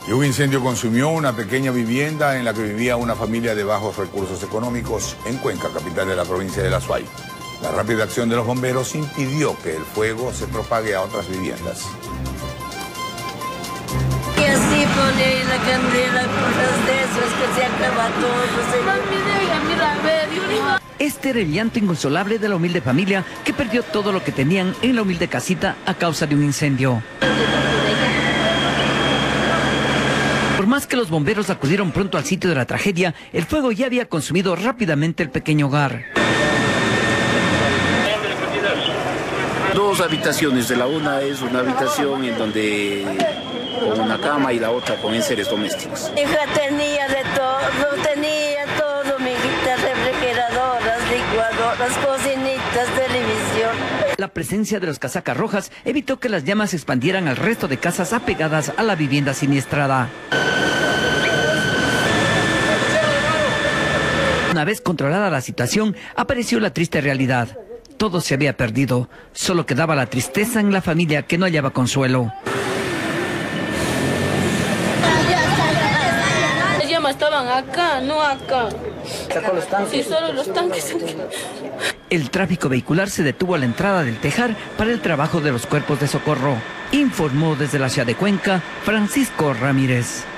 Y un incendio consumió una pequeña vivienda en la que vivía una familia de bajos recursos económicos en Cuenca, capital de la provincia de La Suay. La rápida acción de los bomberos impidió que el fuego se propague a otras viviendas. Y así pone la candela, cosas de eso, es que se acaba todo. Este era el llanto inconsolable de la humilde familia que perdió todo lo que tenían en la humilde casita a causa de un incendio. Por más que los bomberos acudieron pronto al sitio de la tragedia, el fuego ya había consumido rápidamente el pequeño hogar. Dos habitaciones, la una es una habitación en donde con una cama y la otra con enseres domésticos. Hija tenía todo, mi hijita, refrigeradoras, licuadoras, cocinitas, televisión. La presencia de los casacas rojas evitó que las llamas se expandieran al resto de casas apegadas a la vivienda siniestrada. Una vez controlada la situación, apareció la triste realidad. Todo se había perdido, solo quedaba la tristeza en la familia que no hallaba consuelo. Las llamas estaban acá, no acá. ¿Sacó los tanques? Sí, solo los tanques. El tráfico vehicular se detuvo a la entrada del Tejar para el trabajo de los cuerpos de socorro. Informó desde la ciudad de Cuenca, Francisco Ramírez.